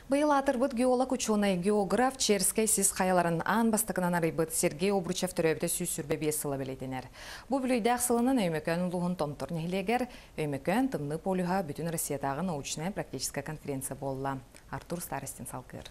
Быйыл атырбыт геолог ученый географ Черскай сіз қаяларын ан бастықынан арайбыт Сергей Обручев төрөбіті сүйсүрбе бес сылы беледенер. Бұл бүлейді ақсылынан өймөкөн ұлығын томтор нехилегер, өймөкөн тымны полюға бүтін Россиятағы научная практическая конференция болла. Артур Старостин салкыр.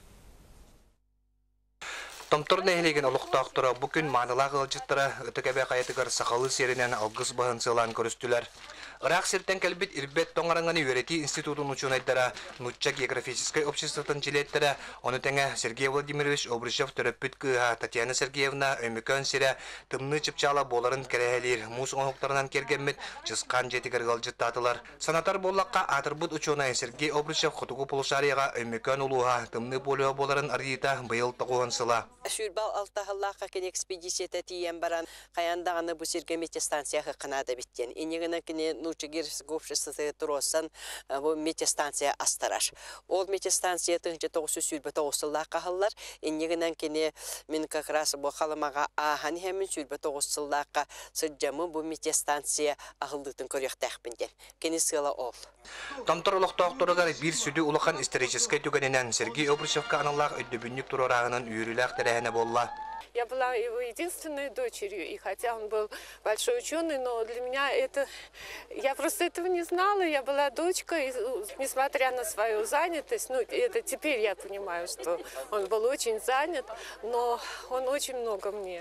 Томтор нехилеген олықтақтыра бүкін маңылақ ғылжыттыра үтікәбе қайетігір сақалы серінен алғыз бағын сылан көрістілер. Ирақ сертен кәлбет ирбет тоңараңғаны Юрети институтын учунайдара Нучча географической обществотын жилеттері, оны тәңі Сергей Владимирович Обручев төрөппіт кыға Татьяна Сергеевна өмікөн сері тымны чыпчала боларын кәрәхелер мұз оңықтарынан кергенмет жысқан жетігер ғылжыттатылар. Санатар боллаққа атырбыт учунай Сергей Обручев құтығы полушарияға өмікөн ұлуға тымны болуға боларын арыйта бұйыл тағуын сыла. Шүрбал алтахаллақа кен экспедицията тиен баран қаяндағаны бұл Сергей метеостанцияға қынады біттен. Енегіні кене Нучегирск обществосы туросан бұл метеостанция астараш. Ол метеостанция тыңжы тоғысы сүрбі тоғысыллақа қалар. Енегінен кене мен как раз бұл қалымаға ағаны хәмін сүрбі тоғысыллақа сұрджамы бұл метеостанция ағылдықтың көректәқпінден. Кені сыла ол. Томтор олықтақтырығар бір сүді ұлыққан историческай түгенінен Сергей Обручевка аналлақ өддібіннік тұрарағынан үйріләқ тәрәхіне болла. Я была его единственной дочерью, и хотя он был большой ученый, но для меня это... Я просто этого не знала, я была дочкой, и, несмотря на свою занятость, ну, это теперь я понимаю, что он был очень занят, но он очень много мне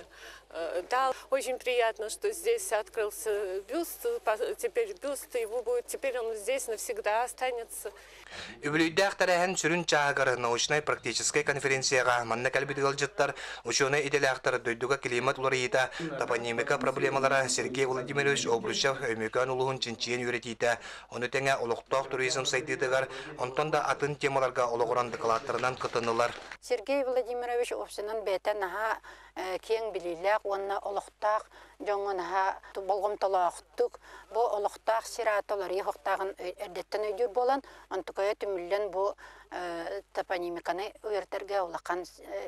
дал. Очень приятно, что здесь открылся бюст, теперь бюст его будет, теперь он здесь навсегда останется. Үбілүйдәқ тәрәхін сүрін чағығыр научной практической конференцияға манна кәлбет ғылжыттар, ученый иделяқтар дөйдіға климат лорейта, топонимика проблемалара Сергей Владимирович Обручев өймекан ұлығын чинчиен үйретейті. Оны тәңе ұлықтақ туризм сайтыдығар, онтан да атын темаларға ұлығыран докладтарынан қытынылар. Сергей Владимирович Овсинан бәтен наға кең білілік, онына ұлықтақ, жоңынаға болғым толақтық, бұл ұлықтақ сиратолар еқықтағын өрдеттен өйдер болан, антықая түмілден бұл топонимиканы өйертерге олаққан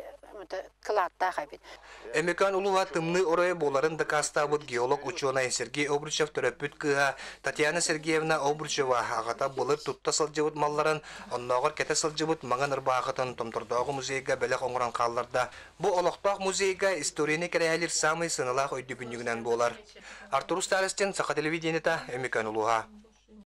кылатта қабет. Эмекан улуға тымны орай боларын дакастабыт геолог ученый Сергей Обручев төрөппүт кыға Татьяна Сергеевна Обручева ағата бұлыр тұтта сылжыбыт малларын, оннағыр кәті сылжыбыт маңан ұрбағытын томтордағы музейға бәлек оңыран қалларда. Бұл олықтақ музейға историяны кәрәхелер самый сынылақ өйді бүнігінен болар. Артур Старостин, Сақа телевидениета, Эмекан улуға.